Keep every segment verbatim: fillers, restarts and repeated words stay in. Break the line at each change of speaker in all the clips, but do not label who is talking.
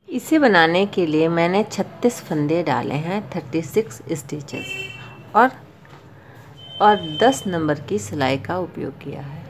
इसे बनाने के लिए मैंने छत्तीस फंदे डाले हैं, छत्तीस स्टिचेस, और और दस नंबर की सिलाई का उपयोग किया है।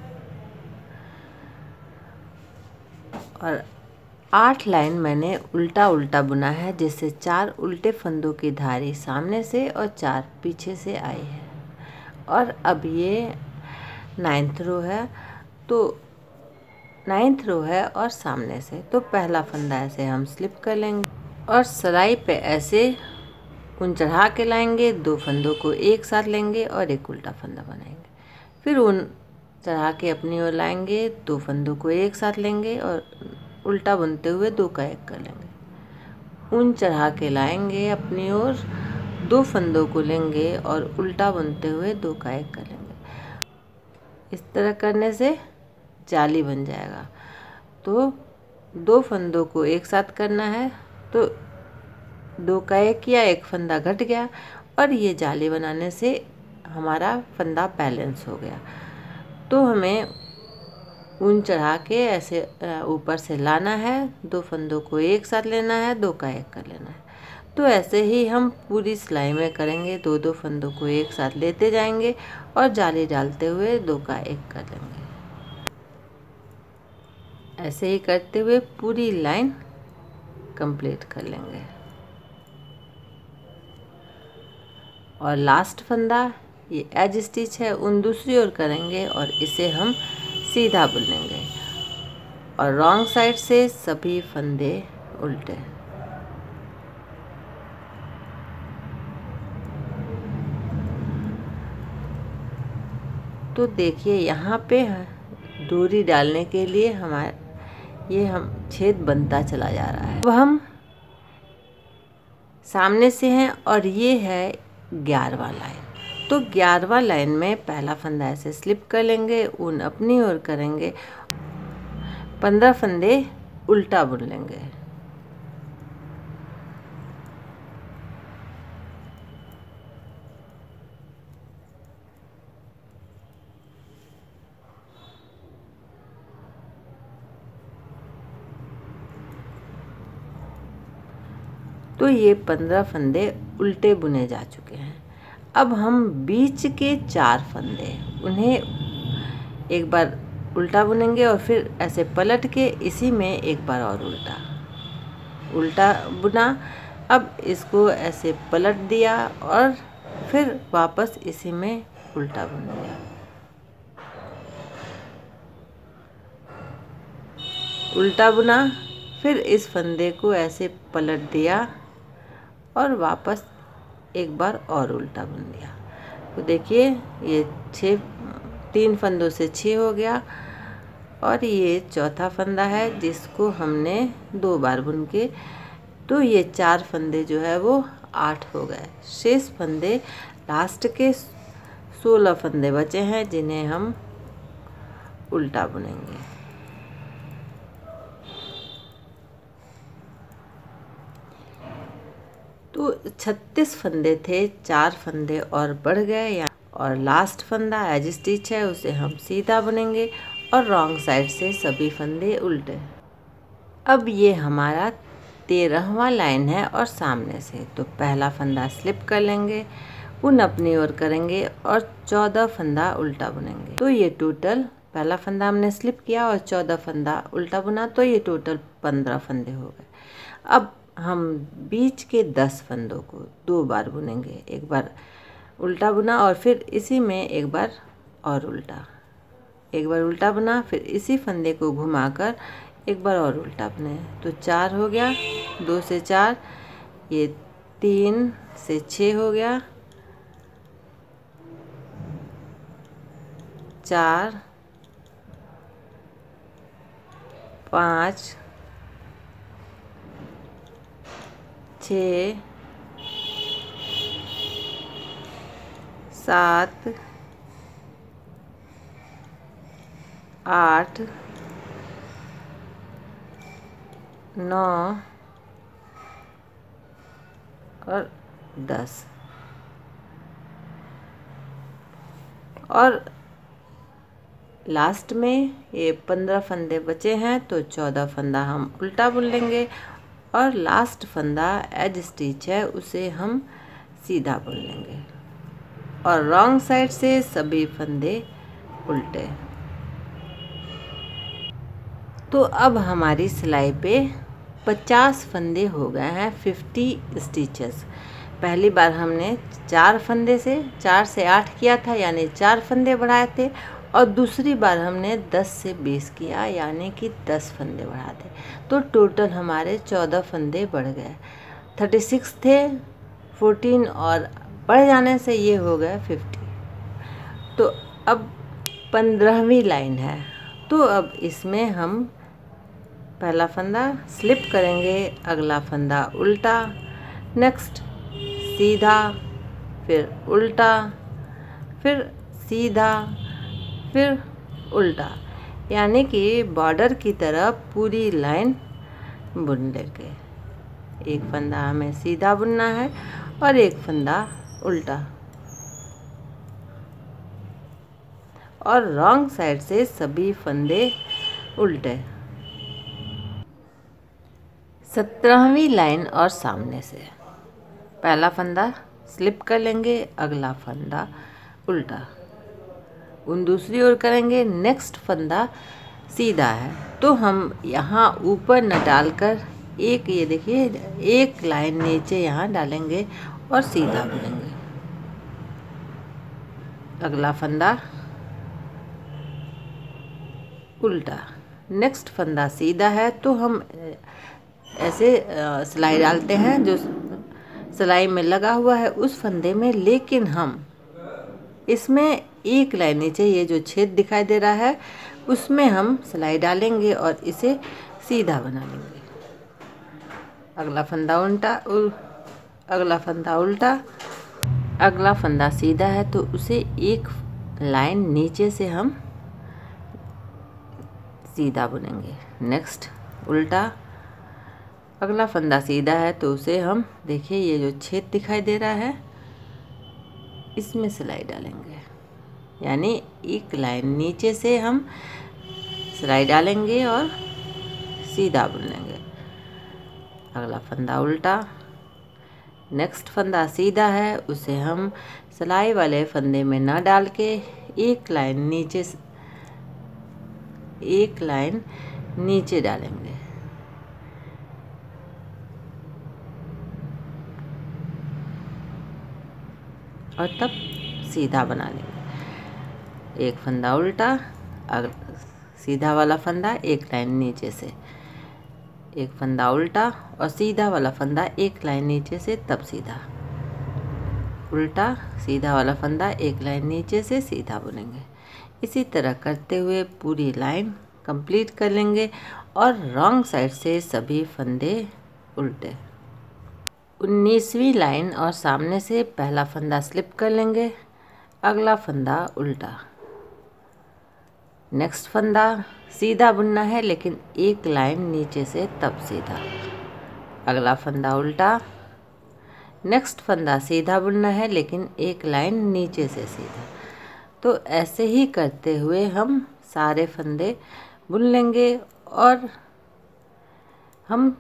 और आठ लाइन मैंने उल्टा उल्टा बुना है, जिससे चार उल्टे फंदों की धारी सामने से और चार पीछे से आई है। और अब ये नाइन्थ रो है, तो नाइन्थ रो है और सामने से, तो पहला फंदा ऐसे हम स्लिप कर लेंगे और सिलाई पे ऐसे ऊन चढ़ा के लाएंगे, दो फंदों को एक साथ लेंगे और एक उल्टा फंदा बनाएंगे। फिर ऊन चढ़ा के अपनी ओर लाएंगे, दो फंदों को एक साथ लेंगे और उल्टा बुनते हुए दो का एक कर लेंगे। ऊन चढ़ा के लाएंगे अपनी ओर, दो फंदों को लेंगे और उल्टा बुनते हुए दो का एक कर लेंगे। इस तरह करने से जाली बन जाएगा। तो दो फंदों को एक साथ करना है, तो दो का एक किया, एक फंदा घट गया और ये जाली बनाने से हमारा फंदा बैलेंस हो गया। तो हमें ऊन चढ़ा के ऐसे ऊपर से लाना है, दो फंदों को एक साथ लेना है, दो का एक कर लेना है। तो ऐसे ही हम पूरी सिलाई में करेंगे, दो दो फंदों को एक साथ लेते जाएंगे और जाली डालते हुए दो का एक कर लेंगे। ऐसे ही करते हुए पूरी लाइन कंप्लीट कर लेंगे। और लास्ट फंदा ये एज स्टिच है, ऊन दूसरी ओर करेंगे और इसे हम सीधा बुनेंगे और रॉन्ग साइड से सभी फंदे उल्टे। तो देखिए यहाँ पे डोरी डालने के लिए हमारे ये हम छेद बनता चला जा रहा है। अब हम सामने से हैं और ये है ग्यारहवां लाइन। तो ग्यारहवां लाइन में पहला फंदा ऐसे स्लिप कर लेंगे, ऊन अपनी ओर करेंगे, पंद्रह फंदे उल्टा बुन लेंगे। तो ये पंद्रह फंदे उल्टे बुने जा चुके हैं। अब हम बीच के चार फंदे उन्हें एक बार उल्टा बुनेंगे और फिर ऐसे पलट के इसी में एक बार और उल्टा उल्टा बुना। अब इसको ऐसे पलट दिया और फिर वापस इसी में उल्टा बुन दिया। उल्टा बुना, फिर इस फंदे को ऐसे पलट दिया और वापस एक बार और उल्टा बुन दिया। तो देखिए ये छः तीन फंदों से छः हो गया और ये चौथा फंदा है जिसको हमने दो बार बुन के, तो ये चार फंदे जो है वो आठ हो गए। शेष फंदे लास्ट के सोलह फंदे बचे हैं जिन्हें हम उल्टा बुनेंगे। तो छत्तीस फंदे थे, चार फंदे और बढ़ गए और लास्ट फंदा एज स्टिच है उसे हम सीधा बुनेंगे और रॉन्ग साइड से सभी फंदे उल्टे। अब ये हमारा तेरहवां लाइन है और सामने से, तो पहला फंदा स्लिप कर लेंगे, ऊन अपनी ओर करेंगे और चौदह फंदा उल्टा बुनेंगे। तो ये टोटल पहला फंदा हमने स्लिप किया और चौदह फंदा उल्टा बुना, तो ये टोटल पंद्रह फंदे हो गए। अब हम बीच के दस फंदों को दो बार बुनेंगे, एक बार उल्टा बुना और फिर इसी में एक बार और उल्टा, एक बार उल्टा बुना, फिर इसी फंदे को घुमाकर एक बार और उल्टा बुने। तो चार हो गया, दो से चार, ये तीन से छः हो गया, चार, पाँच, छः, सात, आठ, नौ और दस। और लास्ट में ये पंद्रह फंदे बचे हैं, तो चौदह फंदा हम उल्टा बुन लेंगे और लास्ट फंदा एज स्टिच है उसे हम सीधा बुन लेंगे और रॉन्ग साइड से सभी फंदे उल्टे। तो अब हमारी सिलाई पे पचास फंदे हो गए हैं, पचास स्टिचेस। पहली बार हमने चार फंदे से चार से आठ किया था, यानी चार फंदे बढ़ाए थे, और दूसरी बार हमने दस से बीस किया, यानी कि दस फंदे बढ़ाए थे। तो टोटल हमारे चौदह फंदे बढ़ गए। छत्तीस थे, चौदह और बढ़ जाने से ये हो गए पचास। तो अब पंद्रहवीं लाइन है। तो अब इसमें हम पहला फंदा स्लिप करेंगे, अगला फंदा उल्टा, नेक्स्ट सीधा, फिर उल्टा, फिर सीधा, फिर उल्टा, यानी कि बॉर्डर की तरफ पूरी लाइन बुन लेंगे। एक फंदा हमें सीधा बुनना है और एक फंदा उल्टा, और रॉन्ग साइड से सभी फंदे उल्टे। सत्रहवीं लाइन और सामने से पहला फंदा स्लिप कर लेंगे, अगला फंदा उल्टा, उन दूसरी ओर करेंगे। नेक्स्ट फंदा सीधा है, तो हम यहाँ ऊपर न डालकर एक, ये देखिए, एक लाइन नीचे यहाँ डालेंगे और सीधा बुनेंगे। अगला फंदा उल्टा, नेक्स्ट फंदा सीधा है, तो हम ऐसे सिलाई डालते हैं जो सिलाई में लगा हुआ है उस फंदे में, लेकिन हम इसमें एक लाइन नीचे, ये जो छेद दिखाई दे रहा है उसमें हम सिलाई डालेंगे और इसे सीधा बना लेंगे। अगला फंदा उल्टा, उल, अगला फंदा उल्टा, अगला फंदा सीधा है तो उसे एक लाइन नीचे से हम सीधा बुनेंगे। नेक्स्ट उल्टा, अगला फंदा सीधा है तो उसे हम, देखिए ये जो छेद दिखाई दे रहा है इसमें सिलाई डालेंगे, यानी एक लाइन नीचे से हम सिलाई डालेंगे और सीधा बुन लेंगे। अगला फंदा उल्टा, नेक्स्ट फंदा सीधा है उसे हम सिलाई वाले फंदे में ना डाल के एक लाइन नीचे एक लाइन नीचे डालेंगे। और तब सीधा बना लेंगे। एक फंदा उल्टा, अगला सीधा वाला फंदा एक लाइन नीचे से, एक फंदा उल्टा और सीधा वाला फंदा एक लाइन नीचे से, तब सीधा, उल्टा सीधा वाला फंदा एक लाइन नीचे से सीधा बुनेंगे। इसी तरह करते हुए पूरी लाइन कंप्लीट कर लेंगे और रॉन्ग साइड से सभी फंदे उल्टे। उन्नीसवीं लाइन और सामने से पहला फंदा स्लिप कर लेंगे, अगला फंदा उल्टा, नेक्स्ट फंदा सीधा बुनना है लेकिन एक लाइन नीचे से, तब सीधा, अगला फंदा उल्टा, नेक्स्ट फंदा सीधा बुनना है लेकिन एक लाइन नीचे से सीधा। तो ऐसे ही करते हुए हम सारे फंदे बुन लेंगे और हम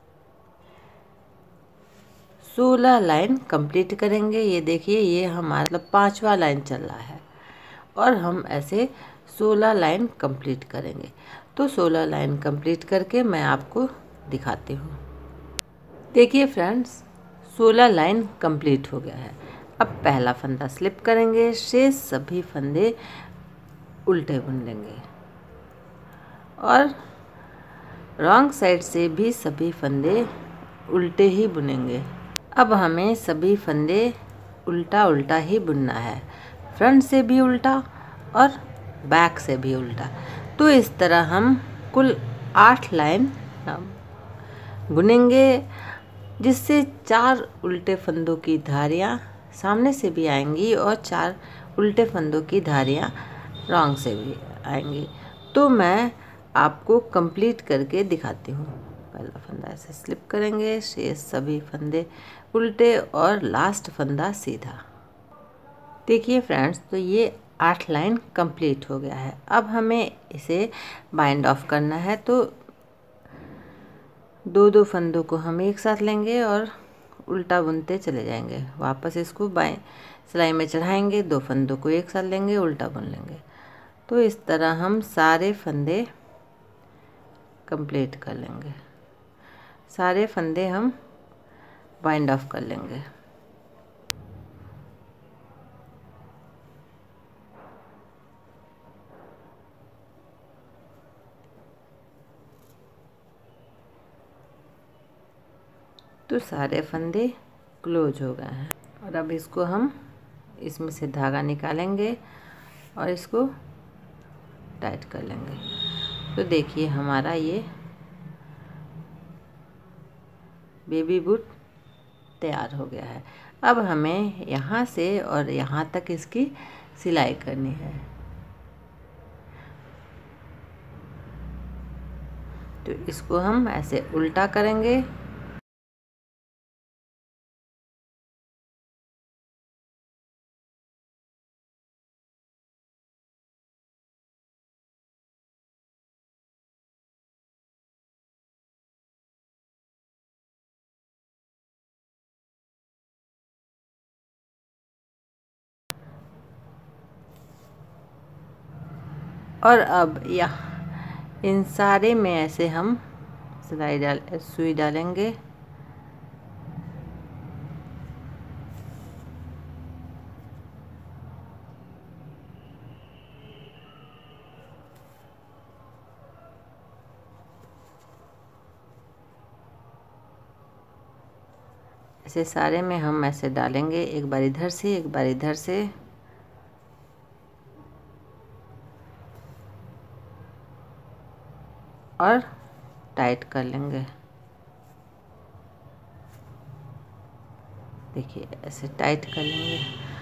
सोलह लाइन कंप्लीट करेंगे। ये देखिए, ये हमारा मतलब पांचवा लाइन चल रहा है और हम ऐसे सोलह लाइन कंप्लीट करेंगे। तो सोलह लाइन कंप्लीट करके मैं आपको दिखाती हूँ। देखिए फ्रेंड्स, सोलह लाइन कंप्लीट हो गया है। अब पहला फंदा स्लिप करेंगे, शेष सभी फंदे उल्टे बुन लेंगे और रॉन्ग साइड से भी सभी फंदे उल्टे ही बुनेंगे। अब हमें सभी फंदे उल्टा उल्टा ही बुनना है, फ्रंट से भी उल्टा और बैक से भी उल्टा। तो इस तरह हम कुल आठ लाइन बुनेंगे, जिससे चार उल्टे फंदों की धारियाँ सामने से भी आएंगी और चार उल्टे फंदों की धारियाँ रॉन्ग से भी आएंगी। तो मैं आपको कंप्लीट करके दिखाती हूँ। पहला फंदा ऐसे स्लिप करेंगे, शेष सभी फंदे उल्टे और लास्ट फंदा सीधा। देखिए फ्रेंड्स, तो ये आठ लाइन कंप्लीट हो गया है। अब हमें इसे बाइंड ऑफ करना है। तो दो दो फंदों को हम एक साथ लेंगे और उल्टा बुनते चले जाएंगे। वापस इसको बाएं सिलाई में चढ़ाएंगे, दो फंदों को एक साथ लेंगे, उल्टा बुन लेंगे। तो इस तरह हम सारे फंदे कंप्लीट कर लेंगे। सारे फंदे हम वाइंड ऑफ कर लेंगे। तो सारे फंदे क्लोज हो गए हैं और अब इसको हम इसमें से धागा निकालेंगे और इसको टाइट कर लेंगे। तो देखिए हमारा ये बेबी बूट तैयार हो गया है। अब हमें यहाँ से और यहाँ तक इसकी सिलाई करनी है। तो इसको हम ऐसे उल्टा करेंगे और अब यहाँ इन सारे में ऐसे हम सिलाई डाल सुई डालेंगे। ऐसे सारे में हम ऐसे डालेंगे, एक बार इधर से एक बार इधर से। और टाइट कर लेंगे। देखिए ऐसे टाइट कर लेंगे।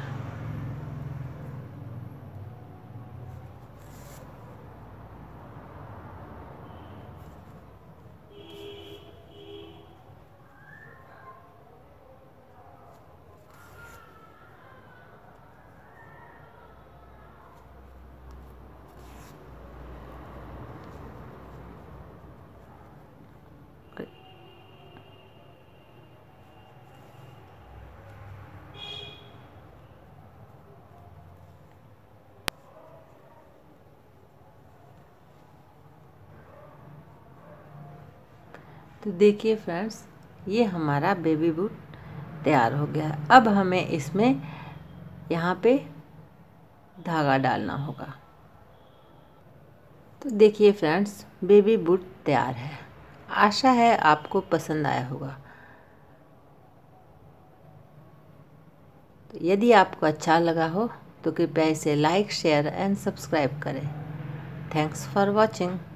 तो देखिए फ्रेंड्स, ये हमारा बेबी बूट तैयार हो गया है। अब हमें इसमें यहाँ पे धागा डालना होगा। तो देखिए फ्रेंड्स, बेबी बूट तैयार है। आशा है आपको पसंद आया होगा। तो यदि आपको अच्छा लगा हो तो कृपया इसे लाइक, शेयर एंड सब्सक्राइब करें। Thanks for watching.